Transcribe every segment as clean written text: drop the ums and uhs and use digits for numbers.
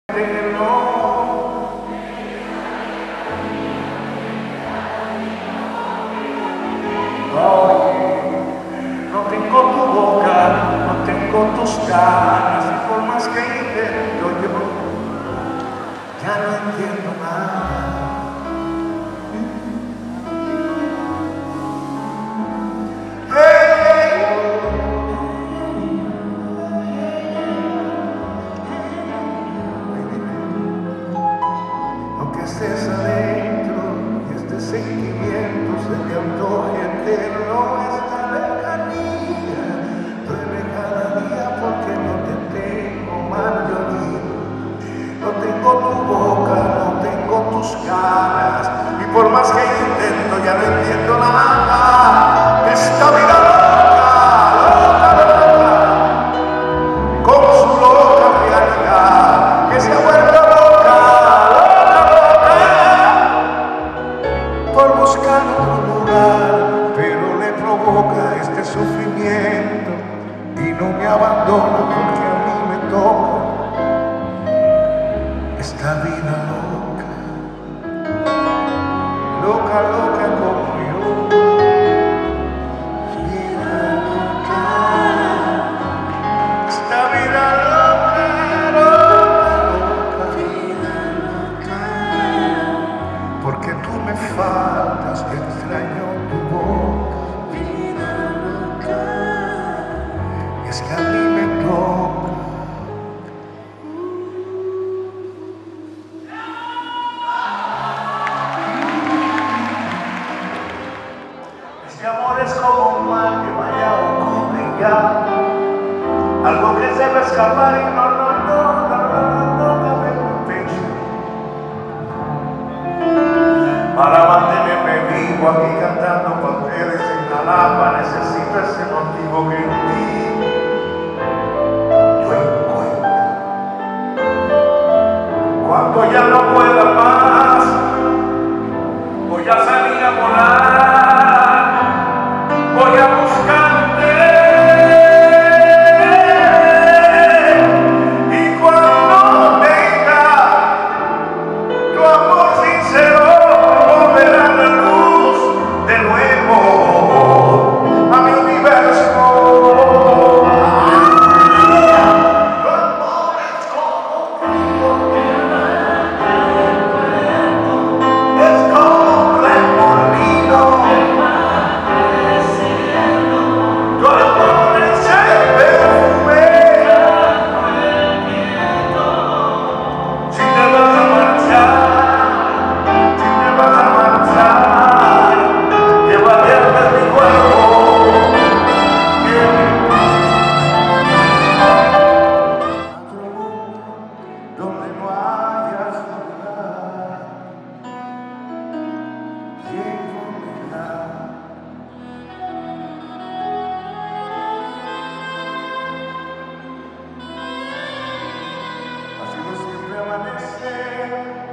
No tengo tu boca, no tengo tus ganas, y por más que intento yo, ya no entiendo nada. Aunque estés adentro y este sentimiento se te antoje eterno, esta lejanía duele cada día porque no te tengo, Marjorie. No tengo tu boca, no tengo tus ganas, y por más que intento ya no entiendo nada. Esta vida loca, loca, con su loca realidad, que se ha vuelto por buscar otro lugar, pero le provoca este sufrimiento y no me abandona porque a mí me toca esta vida loca, loca, loca como yo. Vida loca, esta vida loca, loca, loca, vida loca, porque tú me faltas y extraño tu boca. Vida loca, es que a mí me toca. Este amor es como un mal que vaya a ocurrir ya, algo que se va a escapar y no cabe en mi pecho. Para mantenerme vivo aquí cantando para ustedes en Jalapa, necesito ese motivo que en ti yo encuentro. Cuando ya no pueda más, voy a salir a volar, voy a buscarte. Y cuando tenga tu amor sincero, volverá la luz de nuevo a mi universo. Tu amor es como un río, es como un remolino. Tu amor es el perfume. Si te vas a marchar, llévate antes mi cuerpo, donde no haya soledad y enfermedad. Ha sido siempre amanecer,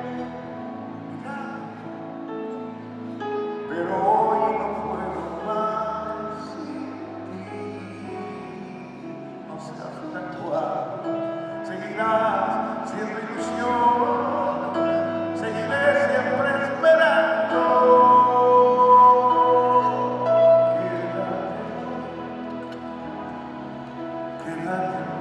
pero hoy no puedo más sin ti. No seas una actual, seguirás siendo ilusión, seguiré siempre esperando. Quédate, quédate.